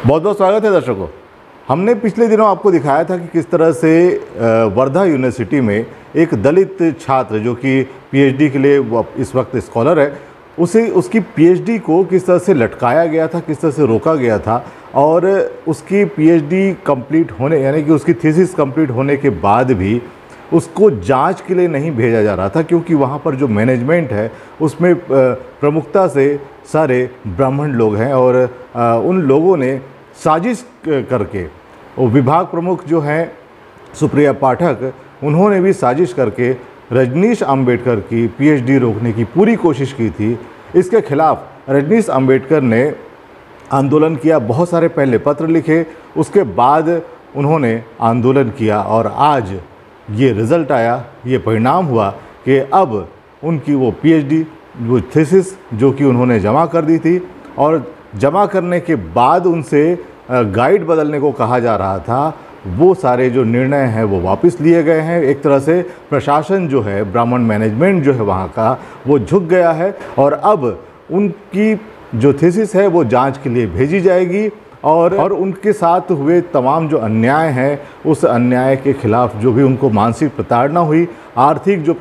बहुत बहुत स्वागत है दर्शकों। हमने पिछले दिनों आपको दिखाया था कि किस तरह से वर्धा यूनिवर्सिटी में एक दलित छात्र जो कि पीएचडी के लिए इस वक्त स्कॉलर है, उसकी पीएचडी को किस तरह से लटकाया गया था, किस तरह से रोका गया था और उसकी पीएचडी कंप्लीट होने यानी कि उसकी थीसिस कंप्लीट होने के बाद भी उसको जांच के लिए नहीं भेजा जा रहा था, क्योंकि वहाँ पर जो मैनेजमेंट है उसमें प्रमुखता से सारे ब्राह्मण लोग हैं और उन लोगों ने साजिश करके, वो विभाग प्रमुख जो हैं सुप्रिया पाठक, उन्होंने भी साजिश करके रजनीश अंबेडकर की पीएचडी रोकने की पूरी कोशिश की थी। इसके खिलाफ रजनीश अंबेडकर ने आंदोलन किया, बहुत सारे पहले पत्र लिखे, उसके बाद उन्होंने आंदोलन किया और आज ये रिज़ल्ट आया, ये परिणाम हुआ कि अब उनकी वो पीएचडी वो थीसिस जो कि उन्होंने जमा कर दी थी और जमा करने के बाद उनसे गाइड बदलने को कहा जा रहा था, वो सारे जो निर्णय हैं वो वापस लिए गए हैं। एक तरह से प्रशासन जो है, ब्राह्मण मैनेजमेंट जो है वहाँ का, वो झुक गया है और अब उनकी जो थीसिस है वो जांच के लिए भेजी जाएगी और उनके साथ हुए तमाम जो अन्याय हैं, उस अन्याय के खिलाफ जो भी उनको मानसिक प्रताड़ना हुई, आर्थिक जो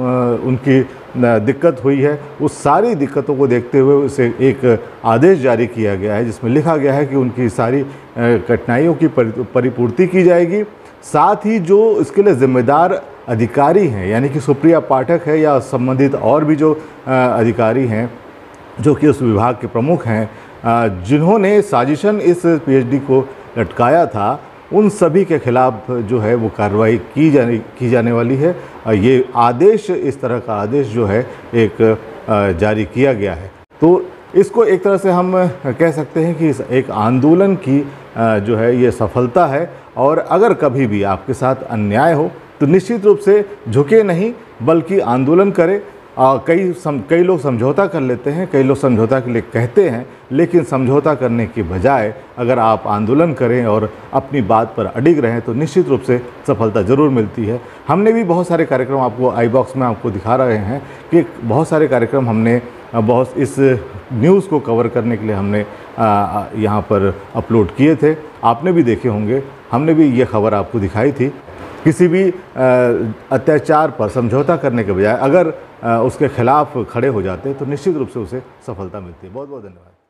उनकी दिक्कत हुई है, उस सारी दिक्कतों को देखते हुए उसे एक आदेश जारी किया गया है जिसमें लिखा गया है कि उनकी सारी कठिनाइयों की परिपूर्ति की जाएगी। साथ ही जो इसके लिए जिम्मेदार अधिकारी हैं, यानी कि सुप्रिया पाठक है या संबंधित और भी जो अधिकारी हैं जो कि उस विभाग के प्रमुख हैं, जिन्होंने साजिशन इस पीएचडी को लटकाया था, उन सभी के खिलाफ जो है वो कार्रवाई की जाने वाली है। ये आदेश, इस तरह का आदेश जो है एक जारी किया गया है। तो इसको एक तरह से हम कह सकते हैं कि एक आंदोलन की जो है ये सफलता है और अगर कभी भी आपके साथ अन्याय हो तो निश्चित रूप से झुके नहीं बल्कि आंदोलन करें। कई लोग समझौता कर लेते हैं, कई लोग समझौता के लिए कहते हैं, लेकिन समझौता करने के बजाय अगर आप आंदोलन करें और अपनी बात पर अडिग रहें तो निश्चित रूप से सफलता ज़रूर मिलती है। हमने भी बहुत सारे कार्यक्रम आपको आई बॉक्स में आपको दिखा रहे हैं कि बहुत सारे कार्यक्रम हमने बहुत इस न्यूज़ को कवर करने के लिए हमने यहाँ पर अपलोड किए थे, आपने भी देखे होंगे। हमने भी ये खबर आपको दिखाई थी। किसी भी अत्याचार पर समझौता करने के बजाय अगर उसके खिलाफ खड़े हो जाते हैं तो निश्चित रूप से उसे सफलता मिलती है। बहुत बहुत धन्यवाद।